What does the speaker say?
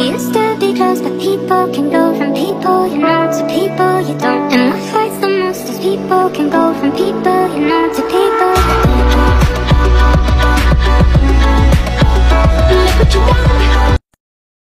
used to be close, but people can go from people you know to people you don't. And what hurts the most is people can go from people you know to people